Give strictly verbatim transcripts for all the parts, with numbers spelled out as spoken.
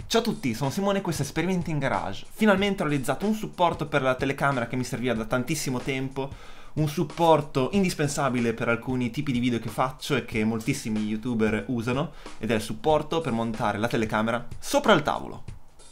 Ciao a tutti, sono Simone e questo è Esperimenti in Garage. Finalmente ho realizzato un supporto per la telecamera che mi serviva da tantissimo tempo, un supporto indispensabile per alcuni tipi di video che faccio e che moltissimi youtuber usano, ed è il supporto per montare la telecamera sopra il tavolo.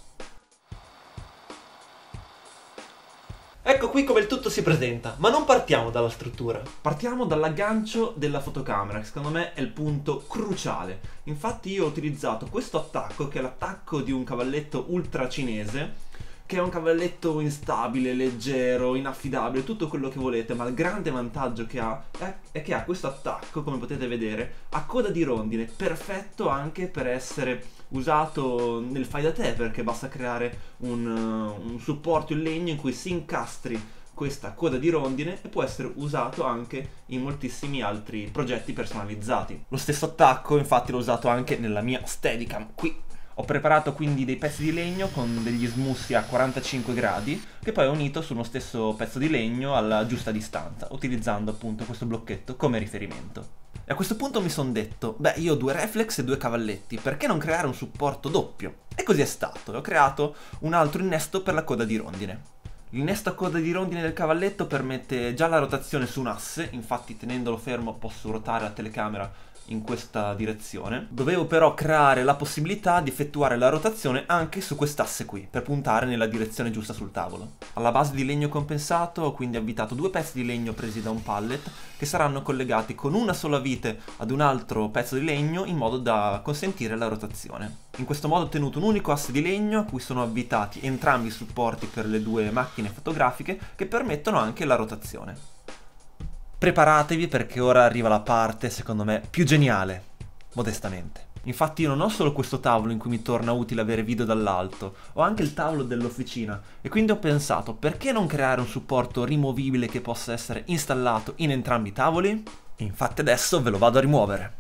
Ecco qui come il tutto si presenta, ma non partiamo dalla struttura. Partiamo dall'aggancio della fotocamera, che secondo me è il punto cruciale. Infatti io ho utilizzato questo attacco, che è l'attacco di un cavalletto ultra cinese, che è un cavalletto instabile, leggero, inaffidabile, tutto quello che volete, ma il grande vantaggio che ha è, è che ha questo attacco, come potete vedere, a coda di rondine, perfetto anche per essere usato nel fai da te, perché basta creare un, uh, un supporto in legno in cui si incastri questa coda di rondine e può essere usato anche in moltissimi altri progetti personalizzati. Lo stesso attacco infatti l'ho usato anche nella mia Steadicam qui. Ho preparato quindi dei pezzi di legno con degli smussi a quarantacinque gradi che poi ho unito su uno stesso pezzo di legno alla giusta distanza, utilizzando appunto questo blocchetto come riferimento. E a questo punto mi sono detto, beh, io ho due reflex e due cavalletti, perché non creare un supporto doppio? E così è stato, ho creato un altro innesto per la coda di rondine. L'innesto a coda di rondine del cavalletto permette già la rotazione su un asse, infatti tenendolo fermo posso ruotare la telecamera in questa direzione. Dovevo però creare la possibilità di effettuare la rotazione anche su quest'asse qui, per puntare nella direzione giusta sul tavolo. Alla base di legno compensato ho quindi avvitato due pezzi di legno presi da un pallet che saranno collegati con una sola vite ad un altro pezzo di legno in modo da consentire la rotazione. In questo modo ho ottenuto un unico asse di legno a cui sono avvitati entrambi i supporti per le due macchine fotografiche che permettono anche la rotazione. Preparatevi perché ora arriva la parte, secondo me, più geniale, modestamente. Infatti io non ho solo questo tavolo in cui mi torna utile avere video dall'alto, ho anche il tavolo dell'officina e quindi ho pensato, perché non creare un supporto rimovibile che possa essere installato in entrambi i tavoli? Infatti adesso ve lo vado a rimuovere.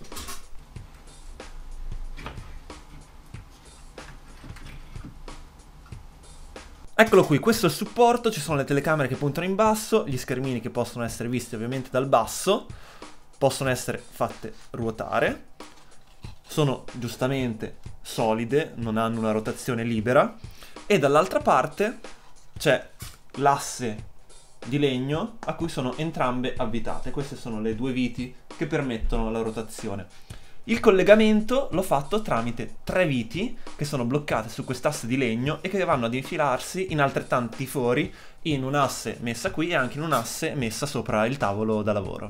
Eccolo qui, questo è il supporto, ci sono le telecamere che puntano in basso, gli schermini che possono essere visti ovviamente dal basso, possono essere fatte ruotare, sono giustamente solide, non hanno una rotazione libera, e dall'altra parte c'è l'asse di legno a cui sono entrambe avvitate. Queste sono le due viti che permettono la rotazione. Il collegamento l'ho fatto tramite tre viti che sono bloccate su quest'asse di legno e che vanno ad infilarsi in altrettanti fori in un asse messa qui e anche in un asse messa sopra il tavolo da lavoro.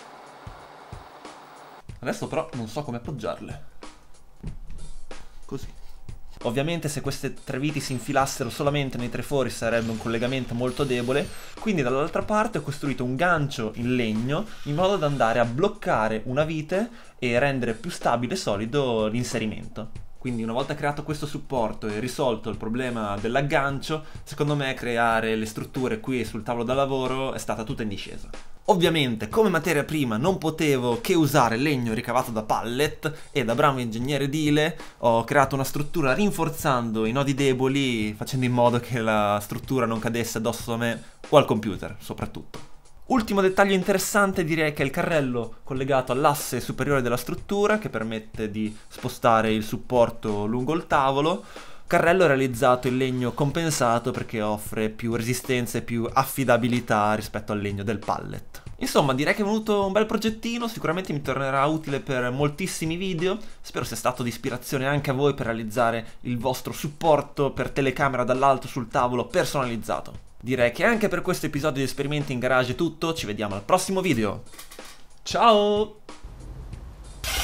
Adesso però non so come appoggiarle. Così. Ovviamente se queste tre viti si infilassero solamente nei tre fori sarebbe un collegamento molto debole, quindi dall'altra parte ho costruito un gancio in legno in modo da andare a bloccare una vite e rendere più stabile e solido l'inserimento. Quindi una volta creato questo supporto e risolto il problema dell'aggancio, secondo me creare le strutture qui sul tavolo da lavoro è stata tutta in discesa. Ovviamente come materia prima non potevo che usare legno ricavato da pallet e da bravo ingegnere edile ho creato una struttura rinforzando i nodi deboli, facendo in modo che la struttura non cadesse addosso a me o al computer soprattutto. Ultimo dettaglio interessante direi che è il carrello collegato all'asse superiore della struttura che permette di spostare il supporto lungo il tavolo. Carrello realizzato in legno compensato perché offre più resistenza e più affidabilità rispetto al legno del pallet. Insomma, direi che è venuto un bel progettino, sicuramente mi tornerà utile per moltissimi video, spero sia stato di ispirazione anche a voi per realizzare il vostro supporto per telecamera dall'alto sul tavolo personalizzato. Direi che anche per questo episodio di Esperimenti in Garage è tutto, ci vediamo al prossimo video. Ciao!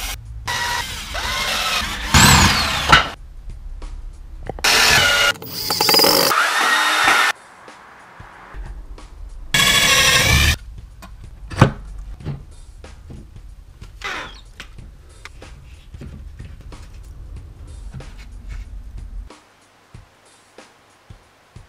You